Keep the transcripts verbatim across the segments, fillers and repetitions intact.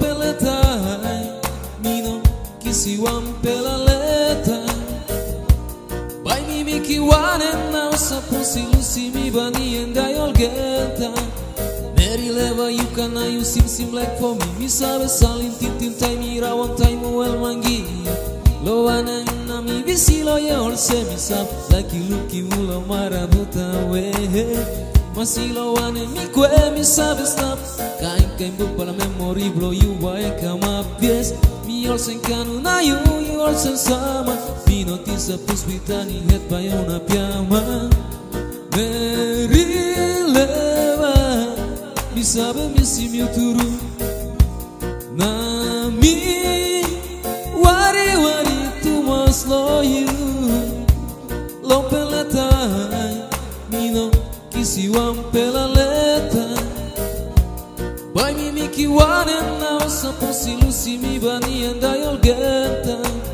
peletai mino kisiwam pela leta bai mi mi kiwane na usapo silusi mi bani enda yolgeta Meri leva yukana you sim sim like for me mi sabe salin tin tin tai mi rawan tai mo el mangia lo wana na mi visilo ye olse mi sab like you look you lo marabuta we masilo wane mi kwe mi sabe stop kain kain bu para memory blow you vai kama pies mi olsen kanu na you you olsen sama mi noticia puspitani het by una piama Meri leva mi sabe mi simio turu na mi wari wari tu mas lo you lo peletai mino kisiwam pela leta bai mi mi kiwane na osa posilusi mi bani enda yolgeta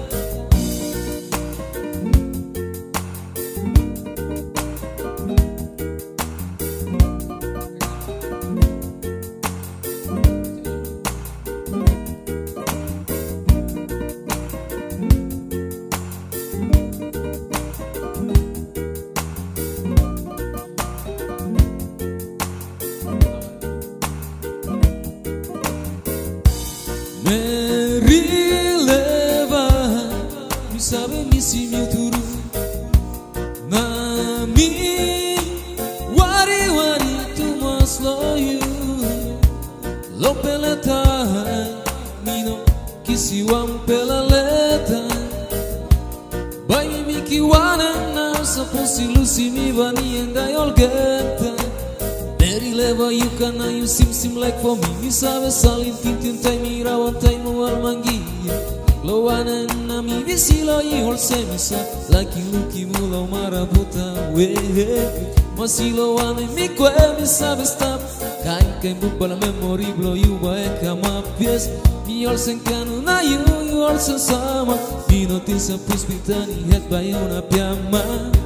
Meri leva mi sabe mi simio turu na mi wari wari tu mas lo you lo peletai mino kisiwam pela leta bai mi kiwana na sa posilusi mi bani enda yolgeta Meri leva yukana you sim sim like for me mi sabe salin tin tin tai mi rawan tai mo al mangia lo wana na mi visilo ye olse mi sa like you look you lo marabuta we masilo wana mi kwe mi sabe stop kain kain bu para memory blow you vai kama pies mi olsen kanu na you you olsen sama mi noticia puspitani het by una piama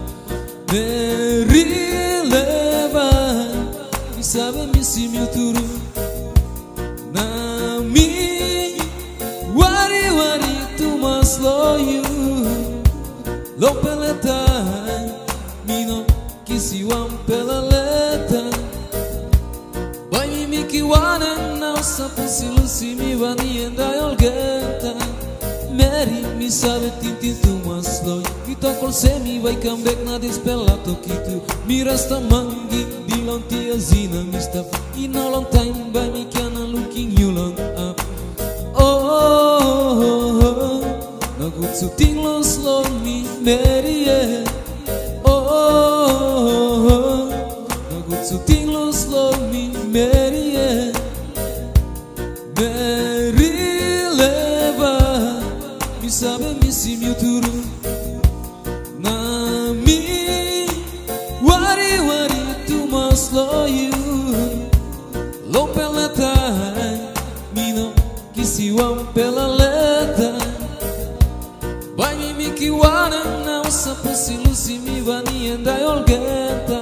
Meri leva mi sabe mi simio turu na mi wari wari tu mas lo you lo peletai mino kisiwam pela leta bai mi mi kiwane na osa posilusi mi bani enda yolgeta Meri mi sabe tin tin tu mas lo you to kolse mi vai come back na dispelato kitu mi resta mangi Dilon tia zina mi stuff in a long time by me can looking you long up oh, oh, oh, oh. Na good so ting lo slow me Meri yeah. oh, oh, oh, oh. Na good so ting lo slow me Meri yeah. Meri leva mi sabe mi simio turu na mi wari wari mas lo you lo peletai mino kisiwam pela leta bai mi mi kiwana na osa posilusi mi bani enda yolgeta